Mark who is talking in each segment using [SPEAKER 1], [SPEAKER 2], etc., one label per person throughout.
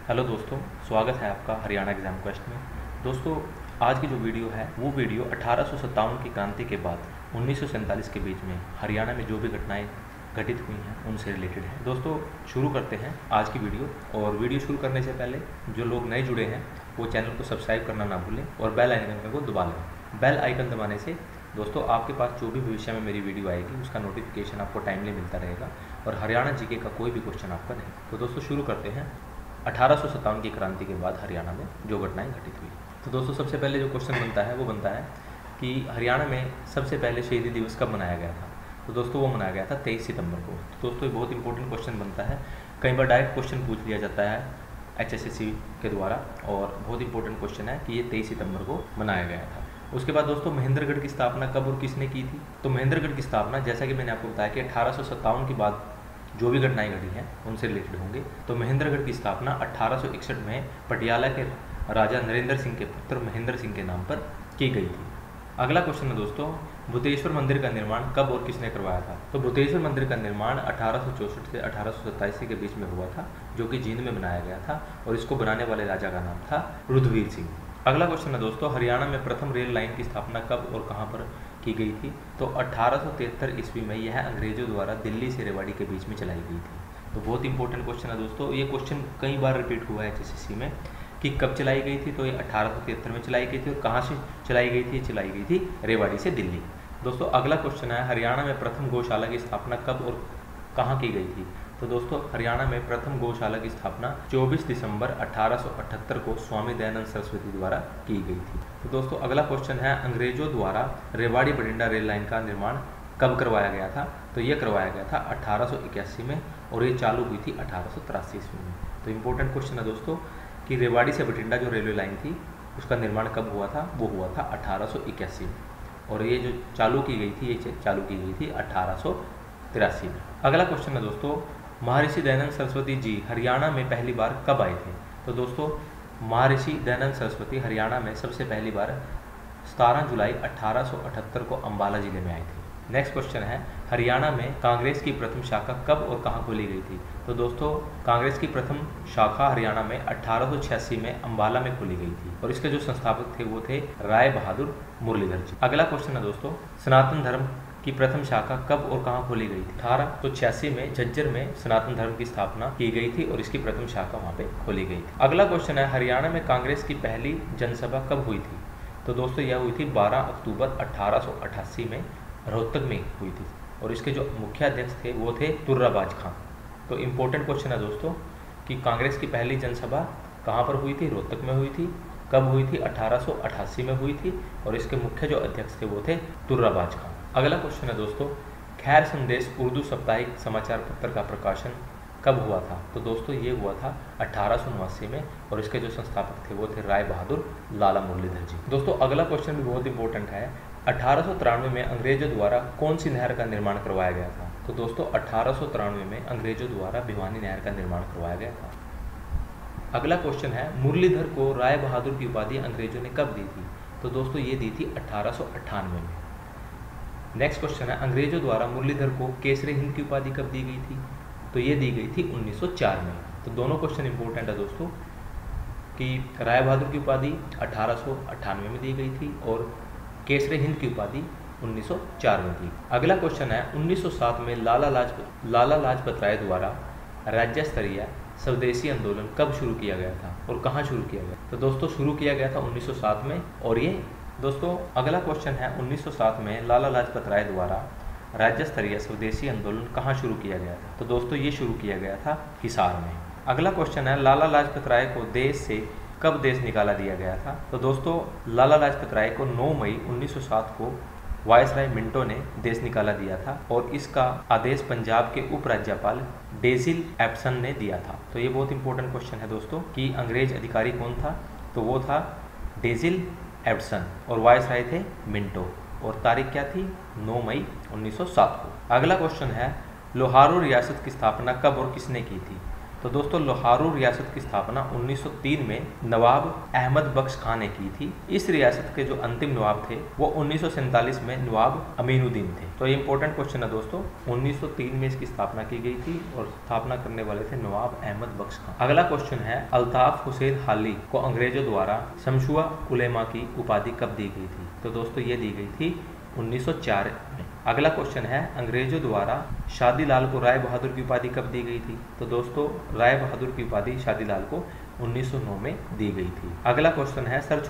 [SPEAKER 1] Hello दोस्तों, स्वागत है आपका हरियाणा एग्जाम क्वेस्ट में। दोस्तों, आज की जो वीडियो है वो वीडियो 1857 की क्रांति के बाद 1947 के बीच में हरियाणा में जो भी घटनाएं घटित हुई हैं उनसे रिलेटेड है। दोस्तों, शुरू करते हैं आज की वीडियो। और वीडियो शुरू करने से पहले जो लोग नए जुड़े हैं वो चैनल को सब्सक्राइब करना ना भूलें और बेल आइकन को दबा लें। बेल आइकन दबाने से दोस्तों आपके पास जो भी भविष्य में मेरी वीडियो आएगी उसका नोटिफिकेशन आपको टाइमली मिलता रहेगा और हरियाणा जीके का कोई भी क्वेश्चन आपका नहीं। तो दोस्तों शुरू करते हैं 1857 की क्रांति के बाद हरियाणा में जो घटनाएं घटित हुई। तो दोस्तों सबसे पहले जो क्वेश्चन बनता है वो बनता है कि हरियाणा में सबसे पहले शहीदी दिवस कब मनाया गया था। तो दोस्तों वो मनाया गया था 23 सितंबर को। तो दोस्तों ये बहुत इंपॉर्टेंट क्वेश्चन बनता है। कई बार डायरेक्ट क्वेश्चन पूछ लिया जाता है HSSC के द्वारा और बहुत इंपॉर्टेंट क्वेश्चन है कि ये 23 सितंबर को मनाया गया था। उसके बाद दोस्तों महेंद्रगढ़ की स्थापना कब और किसने की थी। तो महेंद्रगढ़ की स्थापना जैसा कि मैंने आपको बताया कि 1857 के बाद जो भी घटनाएं घटी हैं उनसे रिलेटेड होंगे। तो महेंद्रगढ़ की स्थापना 1861 में पटियाला के राजा नरेंद्र सिंह के पुत्र महेंद्र सिंह के नाम पर की गई थी। अगला क्वेश्चन है दोस्तों, भूतेश्वर मंदिर का निर्माण कब और किसने करवाया था। तो भूतेश्वर मंदिर का निर्माण 1864 से 1887 के बीच में हुआ था, जो कि जींद में बनाया गया था और इसको बनाने वाले राजा का नाम था रुद्रवीर सिंह। अगला क्वेश्चन है दोस्तों, हरियाणा में प्रथम रेल लाइन की स्थापना कब और कहां पर की गई थी। तो 1873 ईस्वी में यह अंग्रेजों द्वारा दिल्ली से रेवाड़ी के बीच में चलाई गई थी। तो बहुत इंपॉर्टेंट क्वेश्चन है दोस्तों। ये क्वेश्चन कई बार रिपीट हुआ है HSSC में कि कब चलाई गई थी। तो ये 1873 में चलाई गई थी और कहाँ से चलाई गई थी। चलाई गई थी रेवाड़ी से दिल्ली। दोस्तों अगला क्वेश्चन है, हरियाणा में प्रथम गौशाला की स्थापना कब और कहाँ की गई थी। तो दोस्तों हरियाणा में प्रथम गौशाला की स्थापना 24 दिसंबर 1878 को स्वामी दयानंद सरस्वती द्वारा की गई थी। तो दोस्तों अगला क्वेश्चन है, अंग्रेजों द्वारा रेवाड़ी बठिंडा रेल लाइन का निर्माण कब करवाया गया था। तो ये करवाया गया था 1881 में और ये चालू हुई थी 1883 ईस्वी में। तो इम्पोर्टेंट क्वेश्चन है दोस्तों कि रेवाड़ी से बठिंडा जो रेलवे लाइन थी उसका निर्माण कब हुआ था। वो हुआ था 1881 में और ये जो चालू की गई थी ये चालू की गई थी 1883 में। अगला क्वेश्चन है दोस्तों, महर्षि दयानंद सरस्वती जी हरियाणा में पहली बार कब आए थे। तो दोस्तों महर्षि दयानंद सरस्वती हरियाणा में सबसे पहली बार 17 जुलाई 1878 को अम्बाला जिले में आए थे। नेक्स्ट क्वेश्चन है, हरियाणा में कांग्रेस की प्रथम शाखा कब और कहां खोली गई थी। तो दोस्तों कांग्रेस की प्रथम शाखा हरियाणा में 1886 में अम्बाला में खोली गई थी और इसके जो संस्थापक थे वो थे राय बहादुर मुरलीधर जी। अगला क्वेश्चन है दोस्तों, सनातन धर्म की प्रथम शाखा कब और कहां खोली गई थी। 1886 में झज्जर में सनातन धर्म की स्थापना की गई थी और इसकी प्रथम शाखा वहां पे खोली गई थी। अगला क्वेश्चन है, हरियाणा में कांग्रेस की पहली जनसभा कब हुई थी। तो दोस्तों यह हुई थी 12 अक्टूबर 1888 में रोहतक में हुई थी और इसके जो मुख्य अध्यक्ष थे वो थे तुर्राबाज खां। तो इम्पोर्टेंट क्वेश्चन है दोस्तों कि कांग्रेस की पहली जनसभा कहाँ पर हुई थी। रोहतक में हुई थी। कब हुई थी। 1888 में हुई थी और इसके मुख्य जो अध्यक्ष थे वो थे तुर्राबाज खां। अगला क्वेश्चन है दोस्तों, खैर संदेश उर्दू साप्ताहिक समाचार पत्र का प्रकाशन कब हुआ था। तो दोस्तों ये हुआ था 1889 में और इसके जो संस्थापक थे वो थे राय बहादुर लाला मुरलीधर जी। दोस्तों अगला क्वेश्चन भी बहुत इंपॉर्टेंट है, 1893 में अंग्रेजों द्वारा कौन सी नहर का निर्माण करवाया गया था। तो दोस्तों 1893 में अंग्रेजों द्वारा भिवानी नहर का निर्माण करवाया गया था। अगला क्वेश्चन है, मुरलीधर को राय बहादुर की उपाधि अंग्रेजों ने कब दी थी। तो दोस्तों ये दी थी 1898 में। नेक्स्ट क्वेश्चन है, अंग्रेजों द्वारा मुरलीधर को केसरी हिंद की उपाधि कब दी गई थी। तो ये दी गई थी 1904 में। तो दोनों क्वेश्चन इंपॉर्टेंट है दोस्तों कि राय बहादुर की उपाधि 1898 में दी गई थी और केसरी हिंद की उपाधि 1904 में थी। अगला क्वेश्चन है, 1907 में लाला लाजपत राय द्वारा राज्य स्तरीय स्वदेशी आंदोलन कब शुरू किया गया था और कहाँ शुरू किया गया। तो दोस्तों शुरू किया गया था 1907 में और ये दोस्तों अगला क्वेश्चन है, 1907 में लाला लाजपत राय द्वारा राज्य स्तरीय स्वदेशी आंदोलन कहाँ शुरू किया गया था। तो दोस्तों ये शुरू किया गया था हिसार में। अगला क्वेश्चन है, लाला लाजपत राय को देश से कब देश निकाला दिया गया था। तो दोस्तों लाला लाजपत राय को 9 मई 1907 को वायसराय मिंटो ने देश निकाला दिया था और इसका आदेश पंजाब के उपराज्यपाल डेजिल एप्सन ने दिया था। तो ये बहुत इंपॉर्टेंट क्वेश्चन है दोस्तों कि अंग्रेज अधिकारी कौन था। तो वो था डेजिल एप्सन और वायसराय थे मिंटो और तारीख क्या थी 9 मई 1907 को। अगला क्वेश्चन है, लोहारू रियासत की स्थापना कब और किसने की थी। तो दोस्तों लोहारू रियासत की स्थापना 1903 में नवाब अहमद बख्श खान ने की थी। इस रियासत के जो अंतिम नवाब थे वो 1947 में नवाब अमीनुद्दीन थे। तो ये इंपॉर्टेंट क्वेश्चन है दोस्तों, 1903 में इसकी स्थापना की गई थी और स्थापना करने वाले थे नवाब अहमद बख्श खान। अगला क्वेश्चन है अल्ताफ हुसैन हाली को अंग्रेजों द्वारा शमशुआ उलेमा की उपाधि कब दी गई थी? तो दोस्तों ये दी गई थी 1904 में। अगला क्वेश्चन है अंग्रेजों द्वारा शादीलाल को राय बहादुर की उपाधि कब दी गई थी? तो दोस्तों राय बहादुर की उपाधि शादीलाल को 1909 में दी गई थी। अगला क्वेश्चन है सर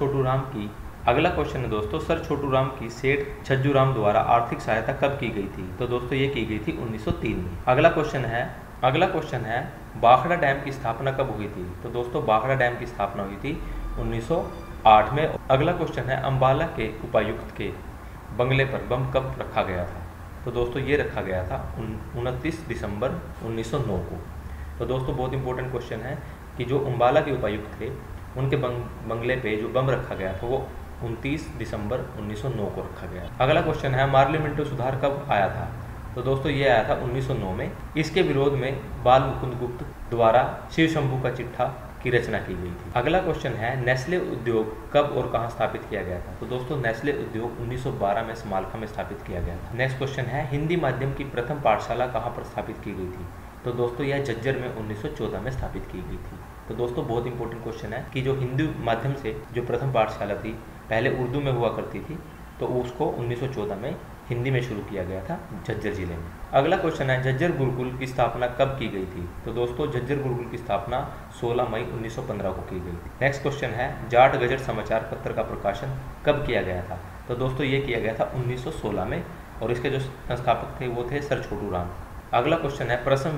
[SPEAKER 1] छोटू राम की सेठ छज्जू राम द्वारा आर्थिक सहायता कब की गई थी? तो दोस्तों ये की गई थी 1903 में। अगला क्वेश्चन है बाखड़ा डैम की स्थापना कब हुई थी? तो दोस्तों बाखड़ा डैम की स्थापना हुई थी 1908 में। अगला क्वेश्चन है अंबाला के उपायुक्त के बंगले पर बम कब रखा गया था? तो दोस्तों ये रखा गया था 29 दिसंबर 1909 को। तो दोस्तों बहुत इंपॉर्टेंट क्वेश्चन है कि जो अंबाला के उपायुक्त थे उनके बंगले पे जो बम रखा गया था वो 29 दिसंबर 1909 को रखा गया। अगला क्वेश्चन है पार्लियामेंट्री सुधार कब आया था? तो दोस्तों ये आया था 1909 में। इसके विरोध में बाल मुकुंद गुप्त द्वारा शिव शंभू का चिट्ठा की रचना की गई थी। अगला क्वेश्चन है नेस्ले उद्योग कब और कहां स्थापित किया गया था? तो दोस्तों नेस्ले उद्योग 1912 में समालखा में स्थापित किया गया था। नेक्स्ट क्वेश्चन है हिंदी माध्यम की प्रथम पाठशाला कहां पर स्थापित की गई थी? तो दोस्तों यह झज्जर में 1914 में स्थापित की गई थी। तो दोस्तों बहुत इंपॉर्टेंट क्वेश्चन है कि जो हिंदी माध्यम से जो प्रथम पाठशाला थी पहले उर्दू में हुआ करती थी, तो उसको 1914 में हिंदी में शुरू किया गया था झज्जर जिले में। अगला क्वेश्चन है झज्जर गुरुकुल की स्थापना कब की गई थी? तो दोस्तों झज्जर गुरुकुल की स्थापना 16 मई 1915 को की गई थी। नेक्स्ट क्वेश्चन है जाट गजट समाचार पत्र का प्रकाशन कब किया गया था? तो दोस्तों ये किया गया था 1916 में और इसके जो संस्थापक थे वो थे सर छोटू राम। अगला क्वेश्चन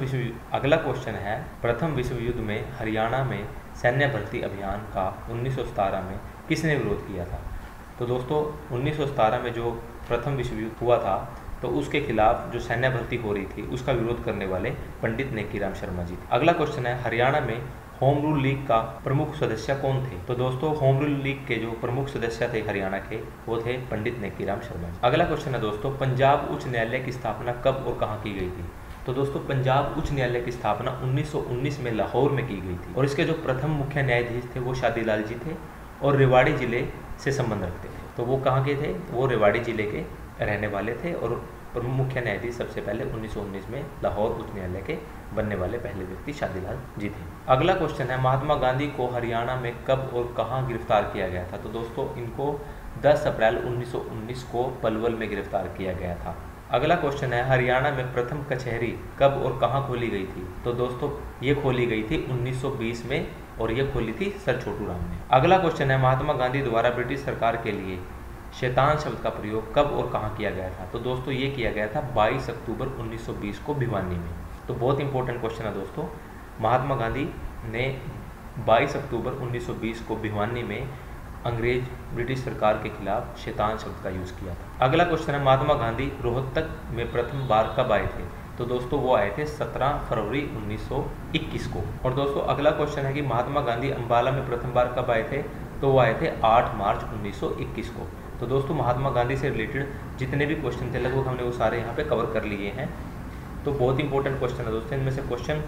[SPEAKER 1] है प्रथम विश्व युद्ध में हरियाणा में सैन्य भर्ती अभियान का 1917 में किसने विरोध किया था? तो दोस्तों 1917 में जो प्रथम विश्व युद्ध हुआ था तो उसके खिलाफ जो सैन्य भर्ती हो रही थी उसका विरोध करने वाले पंडित नेकीराम शर्मा जी थे। अगला क्वेश्चन है हरियाणा में होम रूल लीग का प्रमुख सदस्य कौन थे? तो दोस्तों होम रूल लीग के जो प्रमुख सदस्य थे हरियाणा के वो थे पंडित नेकीराम शर्मा जी। अगला क्वेश्चन है दोस्तों पंजाब उच्च न्यायालय की स्थापना कब और कहाँ की गई थी? तो दोस्तों पंजाब उच्च न्यायालय की स्थापना 1919 में लाहौर में की गई थी और इसके जो प्रथम मुख्य न्यायाधीश थे वो शादीलाल जी थे और रेवाड़ी जिले से संबंध रखते थे। तो वो कहाँ के थे? वो रेवाड़ी जिले के रहने वाले थे और प्रमुख मुख्य न्यायाधीश सबसे पहले 1919 में लाहौर उच्च न्यायालय के बनने वाले पहले व्यक्ति शादीलाल जी थे। अगला क्वेश्चन है महात्मा गांधी को हरियाणा में कब और कहाँ गिरफ्तार किया गया था? तो दोस्तों इनको 10 अप्रैल 1919 को पलवल में गिरफ्तार किया गया था। अगला क्वेश्चन है हरियाणा में प्रथम कचहरी कब और कहाँ खोली गई थी? तो दोस्तों ये खोली गई थी 1920 में और ये खोली थी सर छोटू राम ने। अगला क्वेश्चन है महात्मा गांधी द्वारा ब्रिटिश सरकार के लिए शैतान शब्द का प्रयोग कब और कहाँ किया गया था? तो दोस्तों ये किया गया था 22 अक्टूबर 1920 को भिवानी में। तो बहुत इंपॉर्टेंट क्वेश्चन है दोस्तों, महात्मा गांधी ने 22 अक्टूबर 1920 को भिवानी में अंग्रेज ब्रिटिश सरकार के खिलाफ शैतान शब्द का यूज़ किया था। अगला क्वेश्चन है महात्मा गांधी रोहतक में प्रथम बार कब आए थे? तो दोस्तों वो आए थे 17 फरवरी 1921 को। और दोस्तों अगला क्वेश्चन है कि महात्मा गांधी अंबाला में प्रथम बार कब आए थे? तो वो आए थे 8 मार्च 1921 को। तो दोस्तों महात्मा गांधी से रिलेटेड जितने भी क्वेश्चन थे लगभग हमने वो सारे यहाँ पे कवर कर लिए हैं। तो बहुत इंपॉर्टेंट क्वेश्चन है दोस्तों, इनमें से क्वेश्चन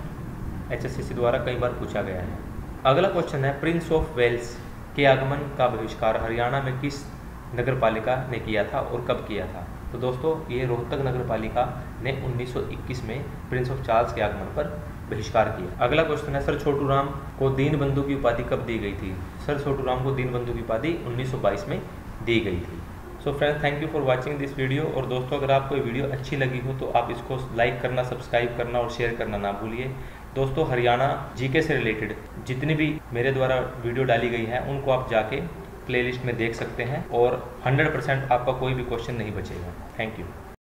[SPEAKER 1] HSCC द्वारा कई बार पूछा गया है। अगला क्वेश्चन है प्रिंस ऑफ वेल्स के आगमन का बहिष्कार हरियाणा में किस नगर पालिका ने किया था और कब किया था? तो दोस्तों ये रोहतक नगर पालिका ने 1921 में प्रिंस ऑफ चार्ल्स के आगमन पर बहिष्कार किया। अगला क्वेश्चन है सर छोटू राम को दीन बंधु की उपाधि कब दी गई थी? सर छोटू राम को दीन बंधु की उपाधि 1922 में दी गई थी। So friends thank you for watching this video. और दोस्तों अगर आपको ये वीडियो अच्छी लगी हो तो आप इसको लाइक करना, सब्सक्राइब करना और शेयर करना ना भूलिए। दोस्तों हरियाणा जीके से रिलेटेड जितनी भी मेरे द्वारा वीडियो डाली गई हैं उनको आप जाके प्लेलिस्ट में देख सकते हैं और 100% आपका कोई भी क्वेश्चन नहीं बचेगा। Thank you.